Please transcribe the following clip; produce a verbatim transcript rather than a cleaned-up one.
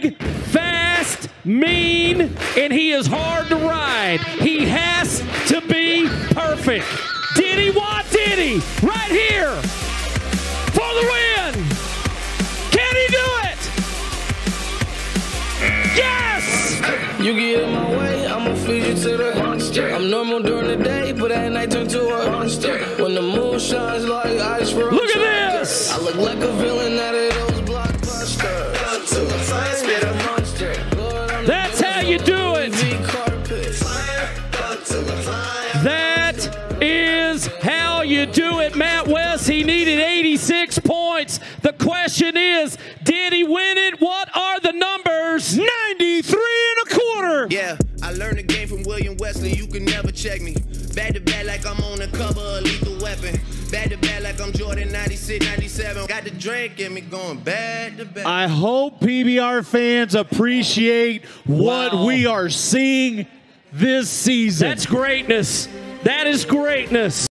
big, fast, mean, and he is hard to ride. He has to be perfect. Diddy Wah Diddy, right here for the win. Can he do it? Yes! You get in my way, I'ma feed you to the monster. I'm normal during the day, but at night turn to a monster. When the moon shines like ice for Look at this! I look like a villain out of those blockbusters. That's how you do it. That is how you do it, Matt West. He needed eighty-six points. The question is, did he win it? What are the numbers? ninety-three and a quarter. Yeah, I learned the game from William Wesley. You can never check me. Back to back like I'm on the cover of Lethal Weapon. Back to back like I'm Jordan ninety-six, ninety-seven. Got the drink in me going back to back. I hope P B R fans appreciate what Wow. we are seeing this season. That's greatness. That is greatness.